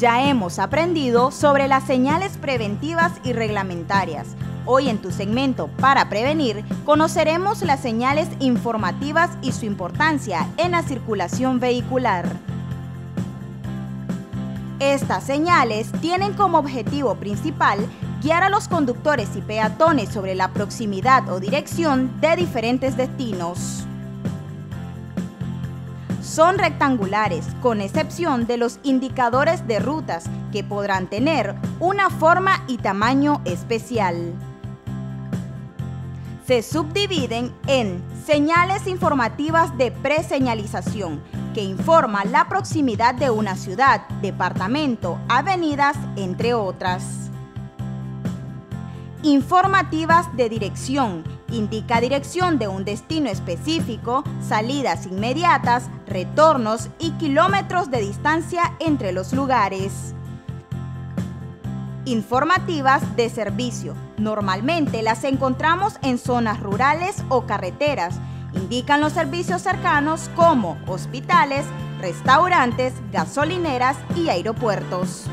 Ya hemos aprendido sobre las señales preventivas y reglamentarias. Hoy en tu segmento Para Prevenir, conoceremos las señales informativas y su importancia en la circulación vehicular. Estas señales tienen como objetivo principal guiar a los conductores y peatones sobre la proximidad o dirección de diferentes destinos. Son rectangulares, con excepción de los indicadores de rutas, que podrán tener una forma y tamaño especial. Se subdividen en señales informativas de preseñalización, que informa la proximidad de una ciudad, departamento, avenidas, entre otras. Informativas de dirección, indica dirección de un destino específico, salidas inmediatas, retornos y kilómetros de distancia entre los lugares. Informativas de servicio, normalmente las encontramos en zonas rurales o carreteras. Indican los servicios cercanos como hospitales, restaurantes, gasolineras y aeropuertos.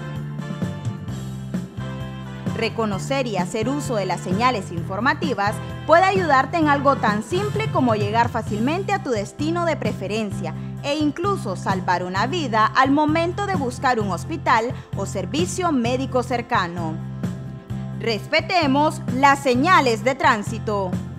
Reconocer y hacer uso de las señales informativas puede ayudarte en algo tan simple como llegar fácilmente a tu destino de preferencia e incluso salvar una vida al momento de buscar un hospital o servicio médico cercano. Respetemos las señales de tránsito.